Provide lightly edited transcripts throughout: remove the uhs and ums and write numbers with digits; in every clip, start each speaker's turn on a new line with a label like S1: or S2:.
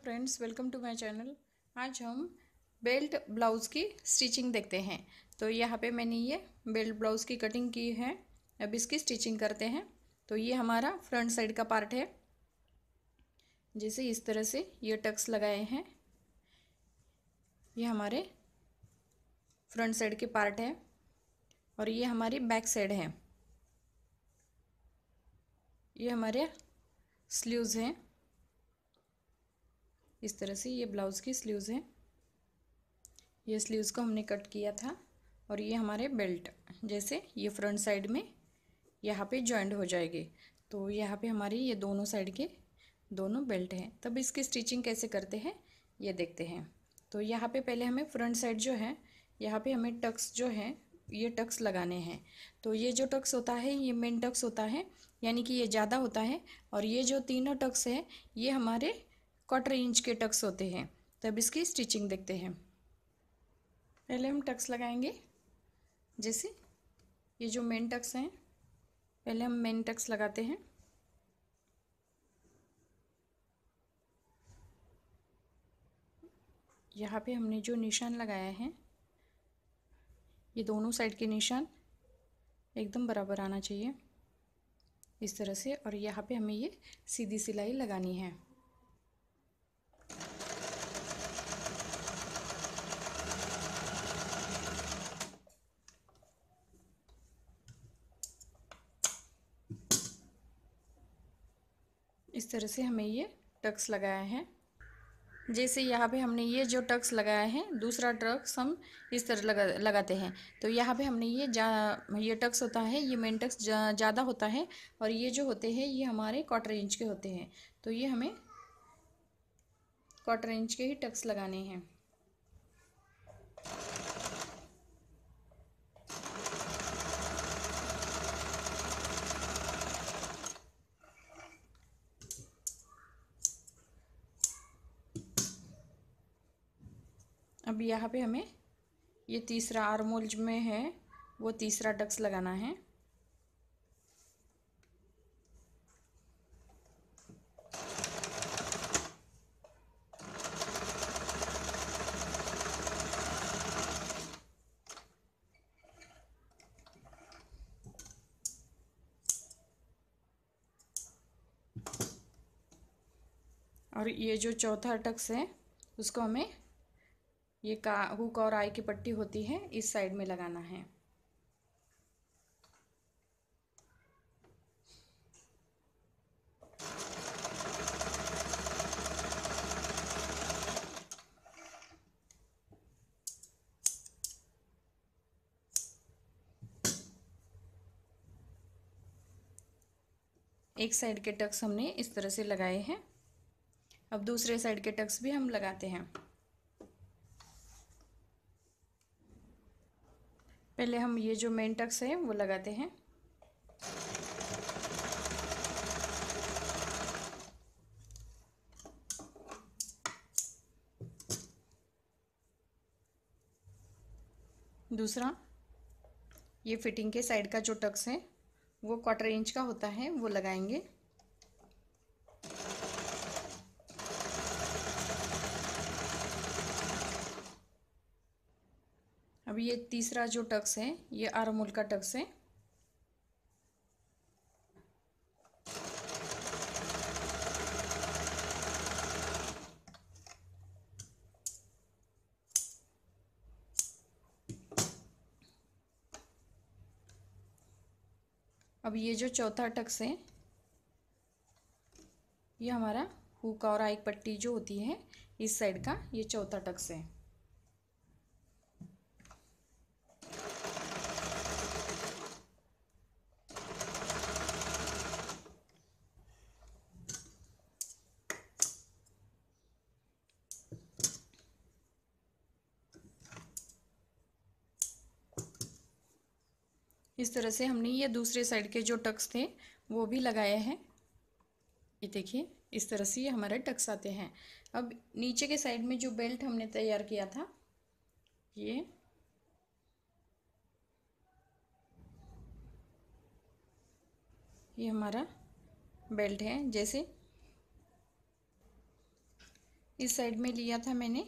S1: Friends, welcome to my channel. आज हम belt blouse की स्टिचिंग देखते हैं। तो यहाँ पे मैंने ये बेल्ट ब्लाउज़ की कटिंग की है। अब इसकी स्टिचिंग करते हैं। तो ये हमारा फ्रंट साइड का पार्ट है। जैसे इस तरह से ये टक्स लगाए हैं, ये हमारे फ्रंट साइड के पार्ट है और ये हमारी बैक साइड है। ये हमारे स्लीव्स हैं। इस तरह से ये ब्लाउज़ की स्लीव्स हैं। ये स्लीव्स को हमने कट किया था और ये हमारे बेल्ट जैसे ये फ्रंट साइड में यहाँ पे जॉइंट हो जाएंगे। तो यहाँ पे हमारी ये दोनों साइड के दोनों बेल्ट हैं। तब इसकी स्टिचिंग कैसे करते हैं ये देखते हैं। तो यहाँ पे पहले हमें फ्रंट साइड जो है, यहाँ पे हमें टक्स जो है ये टक्स लगाने हैं। तो ये जो टक्स होता है ये मेन टक्स होता है, यानी कि ये ज़्यादा होता है। और ये जो तीनों टक्स है ये हमारे 1/4 इंच के टक्स होते हैं। तब इसकी स्टिचिंग देखते हैं। पहले हम टक्स लगाएंगे। जैसे ये जो मेन टक्स हैं, पहले हम मेन टक्स लगाते हैं। यहाँ पे हमने जो निशान लगाया है ये दोनों साइड के निशान एकदम बराबर आना चाहिए इस तरह से। और यहाँ पे हमें ये सीधी सिलाई लगानी है। इस तरह से हमें ये टक्स लगाया है। जैसे यहाँ पे हमने ये जो टक्स लगाया है, दूसरा टक्स हम इस तरह लगाते हैं। तो यहाँ पे हमने ये टक्स होता है, ये मेन टक्स ज़्यादा होता है और ये जो होते हैं ये हमारे 1/4 इंच के होते हैं। तो ये हमें 1/4 इंच के ही टक्स लगाने हैं। अब यहाँ पे हमें ये तीसरा आर्म होल में है वो तीसरा टक्स लगाना है। और ये जो चौथा टक्स है उसको हमें ये हुक और आई की पट्टी होती है इस साइड में लगाना है। एक साइड के टक्स हमने इस तरह से लगाए हैं। अब दूसरे साइड के टक्स भी हम लगाते हैं। पहले हम ये जो मेन टक्स है वो लगाते हैं। दूसरा ये फिटिंग के साइड का जो टक्स है वो 1/4 इंच का होता है, वो लगाएंगे। अब ये तीसरा जो टक्स है ये आर्म होल का टक्स है। अब ये जो चौथा टक्स है ये हमारा हुक और आई पट्टी जो होती है इस साइड का ये चौथा टक्स है। इस तरह से हमने ये दूसरे साइड के जो टक्स थे वो भी लगाए हैं। ये देखिए इस तरह से ये हमारे टक्स आते हैं। अब नीचे के साइड में जो बेल्ट हमने तैयार किया था ये हमारा बेल्ट है। जैसे इस साइड में लिया था मैंने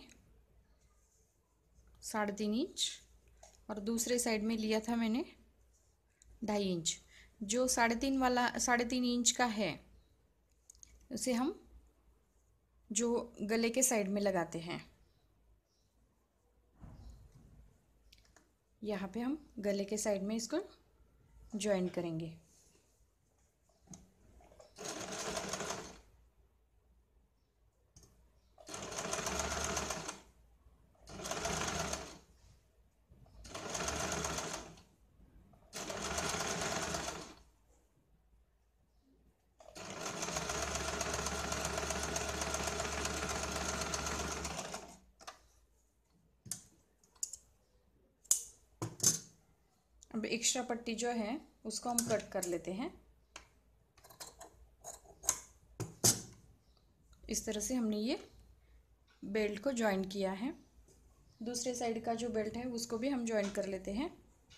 S1: 3.5 इंच और दूसरे साइड में लिया था मैंने 2.5 इंच। जो 3.5 इंच का है उसे हम जो गले के साइड में लगाते हैं, यहाँ पे हम गले के साइड में इसको ज्वाइन करेंगे। अब एक्स्ट्रा पट्टी जो है उसको हम कट कर लेते हैं। इस तरह से हमने ये बेल्ट को ज्वाइन किया है। दूसरे साइड का जो बेल्ट है उसको भी हम ज्वाइन कर लेते हैं।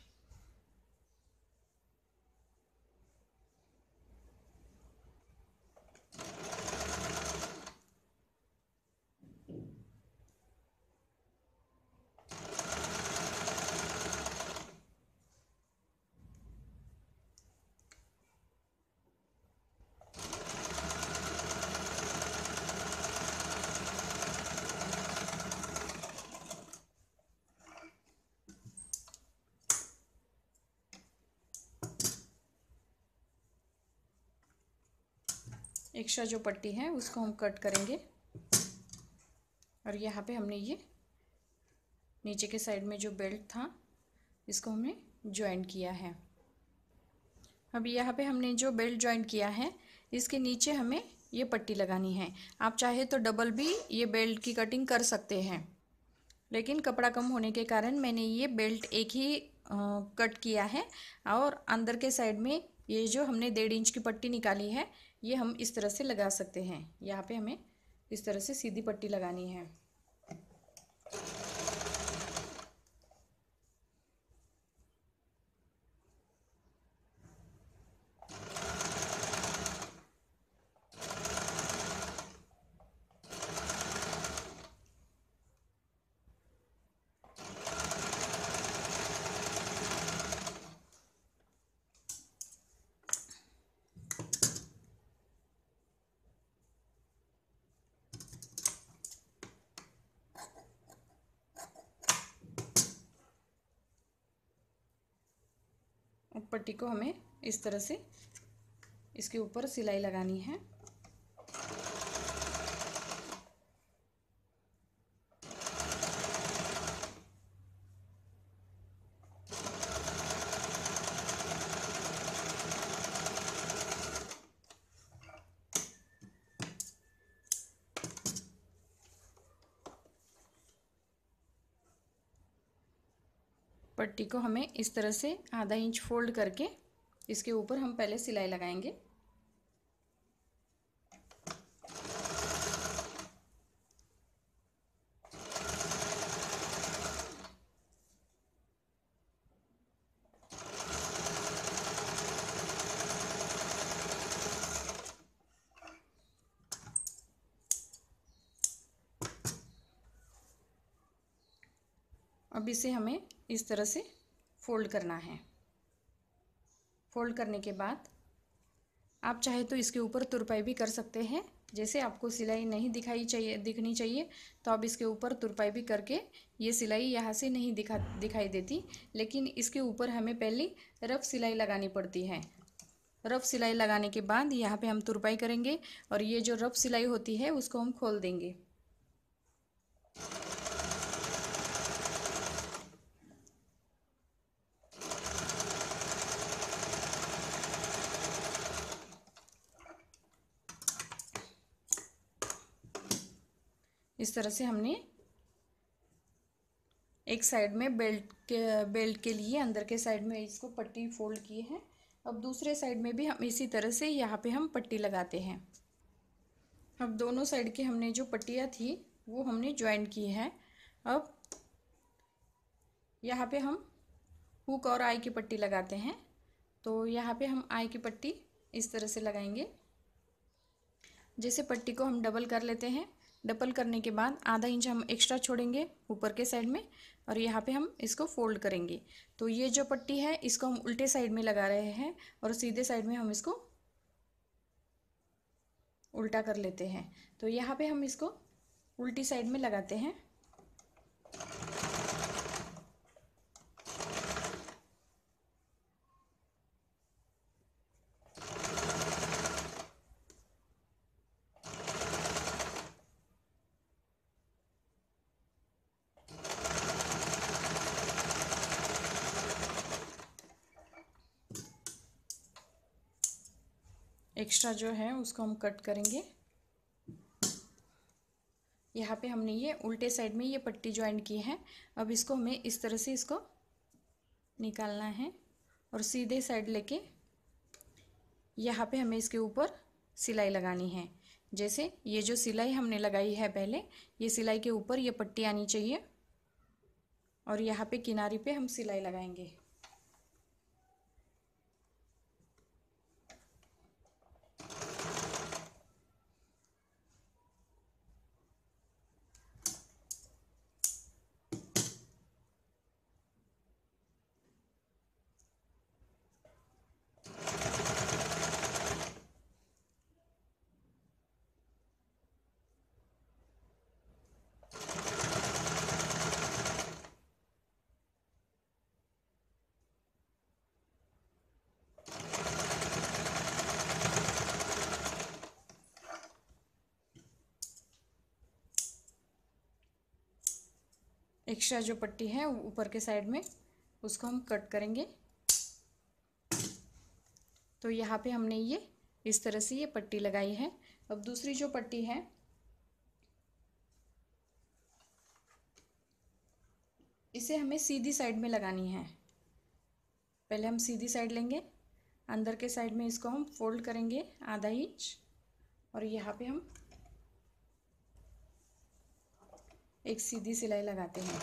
S1: एक्स्ट्रा जो पट्टी है उसको हम कट करेंगे और यहाँ पे हमने ये नीचे के साइड में जो बेल्ट था इसको हमने ज्वाइन किया है। अब यहाँ पे हमने जो बेल्ट ज्वाइन किया है इसके नीचे हमें ये पट्टी लगानी है। आप चाहे तो डबल भी ये बेल्ट की कटिंग कर सकते हैं, लेकिन कपड़ा कम होने के कारण मैंने ये बेल्ट एक ही कट किया है। और अंदर के साइड में ये जो हमने 1.5 इंच की पट्टी निकाली है ये हम इस तरह से लगा सकते हैं। यहाँ पे हमें इस तरह से सीधी पट्टी लगानी है। अब पट्टी को हमें इस तरह से इसके ऊपर सिलाई लगानी है। पट्टी को हमें इस तरह से आधा इंच फोल्ड करके इसके ऊपर हम पहले सिलाई लगाएंगे। अब इसे हमें इस तरह से फोल्ड करना है। फोल्ड करने के बाद आप चाहे तो इसके ऊपर तुरपाई भी कर सकते हैं। जैसे आपको सिलाई नहीं दिखनी चाहिए तो आप इसके ऊपर तुरपाई भी करके, ये सिलाई यहाँ से नहीं दिखाई देती, लेकिन इसके ऊपर हमें पहले रफ सिलाई लगानी पड़ती है। रफ सिलाई लगाने के बाद यहाँ पे हम तुरपाई करेंगे और ये जो रफ सिलाई होती है उसको हम खोल देंगे। इस तरह से हमने एक साइड में बेल्ट के लिए अंदर के साइड में इसको पट्टी फोल्ड की है। अब दूसरे साइड में भी हम इसी तरह से यहाँ पे हम पट्टी लगाते हैं। अब दोनों साइड की हमने जो पट्टियाँ थी वो हमने ज्वाइन की है। अब यहाँ पे हम हुक और आई की पट्टी लगाते हैं। तो यहाँ पे हम आई की पट्टी इस तरह से लगाएंगे। जैसे पट्टी को हम डबल कर लेते हैं डबल करने के बाद आधा इंच हम एक्स्ट्रा छोड़ेंगे ऊपर के साइड में और यहाँ पे हम इसको फोल्ड करेंगे। तो ये जो पट्टी है इसको हम उल्टे साइड में लगा रहे हैं और सीधे साइड में हम इसको उल्टा कर लेते हैं। तो यहाँ पे हम इसको उल्टी साइड में लगाते हैं। एक्स्ट्रा जो है उसको हम कट करेंगे। यहाँ पे हमने ये उल्टे साइड में ये पट्टी ज्वाइन की है। अब इसको हमें इस तरह से इसको निकालना है और सीधे साइड लेके यहाँ पे हमें इसके ऊपर सिलाई लगानी है। जैसे ये जो सिलाई हमने लगाई है पहले, ये सिलाई के ऊपर ये पट्टी आनी चाहिए और यहाँ पे किनारे पे हम सिलाई लगाएंगे। एक्स्ट्रा जो पट्टी है ऊपर के साइड में उसको हम कट करेंगे। तो यहाँ पे हमने ये इस तरह से ये पट्टी लगाई है। अब दूसरी जो पट्टी है इसे हमें सीधी साइड में लगानी है। पहले हम सीधी साइड लेंगे, अंदर के साइड में इसको हम फोल्ड करेंगे आधा इंच और यहाँ पे हम एक सीधी सिलाई लगाते हैं।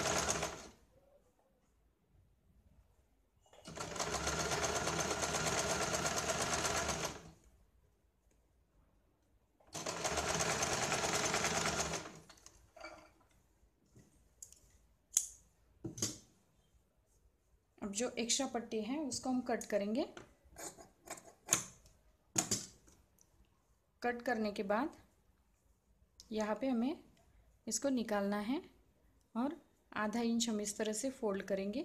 S1: अब जो एक्स्ट्रा पट्टी है उसको हम कट करेंगे। कट करने के बाद यहाँ पे हमें इसको निकालना है और आधा इंच हम इस तरह से फोल्ड करेंगे।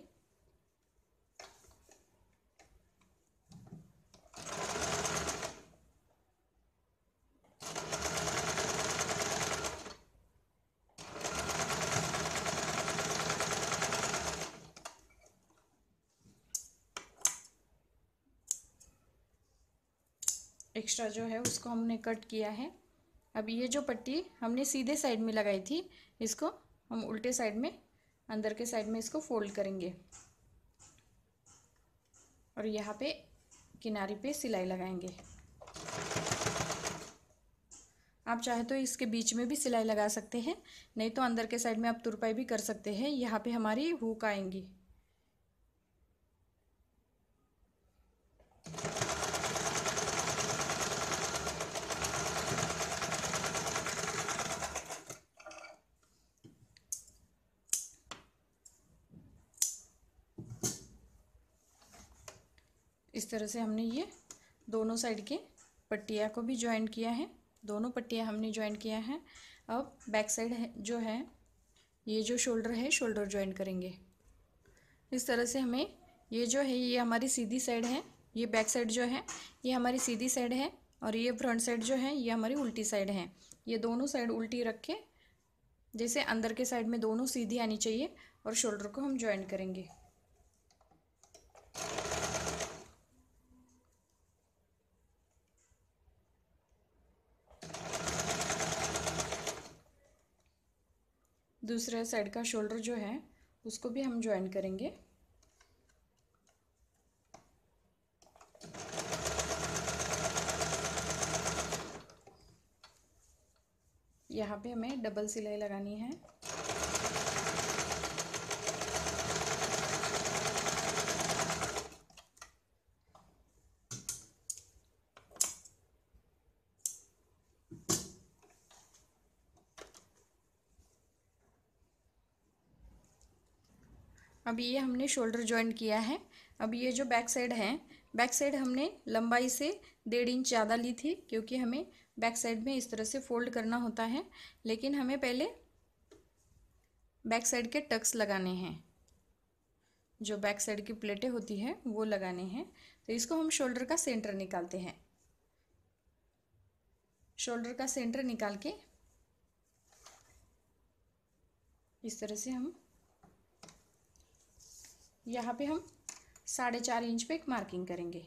S1: एक्स्ट्रा जो है उसको हमने कट किया है। अब ये जो पट्टी हमने सीधे साइड में लगाई थी इसको हम उल्टे साइड में अंदर के साइड में इसको फोल्ड करेंगे और यहाँ पे किनारे पे सिलाई लगाएंगे। आप चाहे तो इसके बीच में भी सिलाई लगा सकते हैं, नहीं तो अंदर के साइड में आप तुरपाई भी कर सकते हैं। यहाँ पे हमारी हुक आएंगी। इस तरह से हमने ये दोनों साइड के पट्टियाँ को भी ज्वाइन किया है। दोनों पट्टियाँ हमने ज्वाइन किया है। अब बैक साइड है जो है, ये जो शोल्डर है, शोल्डर ज्वाइन करेंगे। इस तरह से हमें ये जो है ये हमारी सीधी साइड है, ये बैक साइड जो है ये हमारी सीधी साइड है और ये फ्रंट साइड जो है ये हमारी उल्टी साइड है। ये दोनों साइड उल्टी रख के जैसे अंदर के साइड में दोनों सीधी आनी चाहिए और शोल्डर को हम ज्वाइन करेंगे। दूसरे साइड का शोल्डर जो है उसको भी हम ज्वाइन करेंगे। यहाँ पे हमें डबल सिलाई लगानी है। अब ये हमने शोल्डर जॉइंट किया है। अब ये जो बैक साइड है, बैक साइड हमने लंबाई से 1.5 इंच ज़्यादा ली थी, क्योंकि हमें बैक साइड में इस तरह से फोल्ड करना होता है। लेकिन हमें पहले बैक साइड के टक्स लगाने हैं, जो बैक साइड की प्लेटें होती हैं वो लगाने हैं। तो इसको हम शोल्डर का सेंटर निकालते हैं। शोल्डर का सेंटर निकाल के इस तरह से हम यहाँ पे हम 4.5 इंच पे एक मार्किंग करेंगे।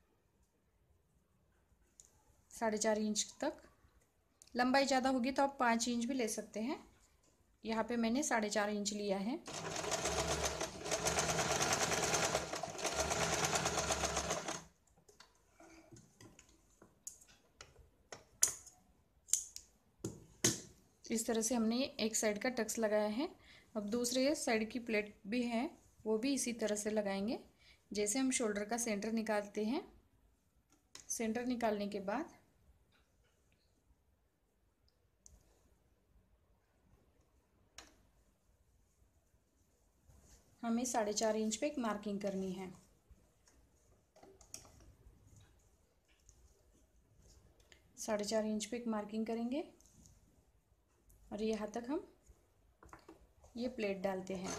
S1: 4.5 इंच तक लंबाई ज़्यादा होगी तो आप 5 इंच भी ले सकते हैं। यहाँ पे मैंने 4.5 इंच लिया है। इस तरह से हमने एक साइड का टक्स लगाया है। अब दूसरे साइड की प्लेट भी है, वो भी इसी तरह से लगाएंगे जैसे हम शोल्डर का सेंटर निकालते हैं। सेंटर निकालने के बाद हमें 4.5 इंच पे एक मार्किंग करनी है। 4.5 इंच पे एक मार्किंग करेंगे और यहाँ तक हम ये प्लेट डालते हैं।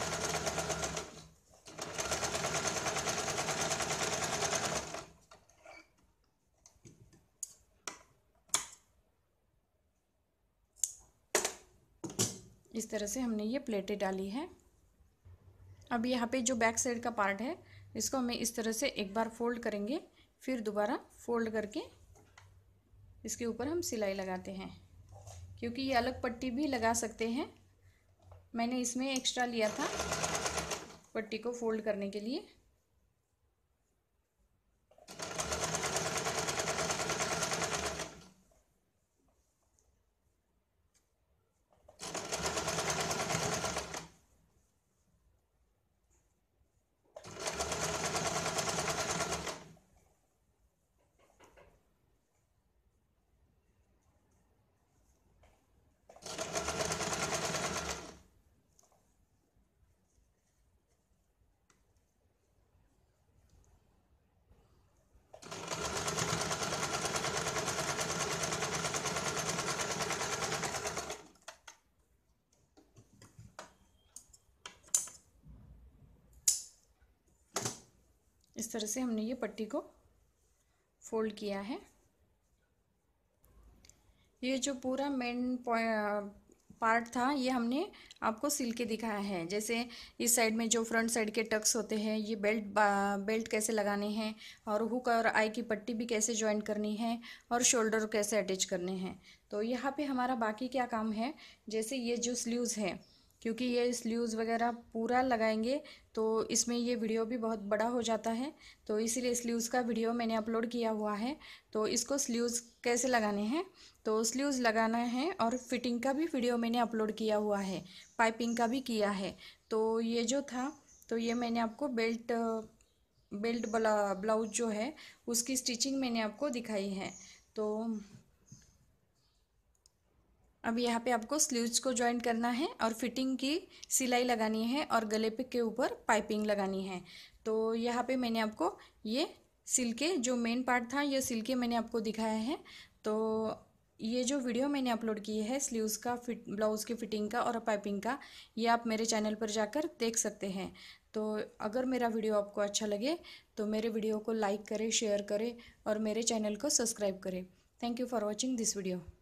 S1: इस तरह से हमने ये प्लेटें डाली है। अब यहाँ पे जो बैक साइड का पार्ट है, इसको हमें इस तरह से एक बार फोल्ड करेंगे, फिर दोबारा फोल्ड करके इसके ऊपर हम सिलाई लगाते हैं। क्योंकि ये अलग पट्टी भी लगा सकते हैं, मैंने इसमें एक्स्ट्रा लिया था पट्टी को फोल्ड करने के लिए। इस तरह से हमने ये पट्टी को फोल्ड किया है। ये जो पूरा मेन पार्ट था, ये हमने आपको सिल के दिखाया है। जैसे इस साइड में जो फ्रंट साइड के टक्स होते हैं, ये बेल्ट कैसे लगाने हैं, और हुक और आई की पट्टी भी कैसे ज्वाइन करनी है, और शोल्डर कैसे अटैच करने हैं। तो यहाँ पे हमारा बाकी क्या काम है, जैसे ये जो स्लीव्स है, क्योंकि ये स्लीव्स वगैरह पूरा लगाएंगे तो इसमें ये वीडियो भी बहुत बड़ा हो जाता है, तो इसीलिए स्लीव्स का वीडियो मैंने अपलोड किया हुआ है। तो इसको स्लीव्स कैसे लगाने हैं, तो स्लीव्स लगाना है, और फिटिंग का भी वीडियो मैंने अपलोड किया हुआ है, पाइपिंग का भी किया है। तो ये जो था, तो ये मैंने आपको बेल्ट ब्लाउज जो है उसकी स्टिचिंग मैंने आपको दिखाई है। तो अब यहाँ पे आपको स्लीव्स को ज्वाइन करना है और फिटिंग की सिलाई लगानी है और गले पे के ऊपर पाइपिंग लगानी है। तो यहाँ पे मैंने आपको ये सिल के जो मेन पार्ट था, ये सिल के मैंने आपको दिखाया है। तो ये जो वीडियो मैंने अपलोड की है स्लीव्स का ब्लाउज़ की फिटिंग का और पाइपिंग का, ये आप मेरे चैनल पर जाकर देख सकते हैं। तो अगर मेरा वीडियो आपको अच्छा लगे तो मेरे वीडियो को लाइक करें, शेयर करें और मेरे चैनल को सब्सक्राइब करें। Thank you for watching this video.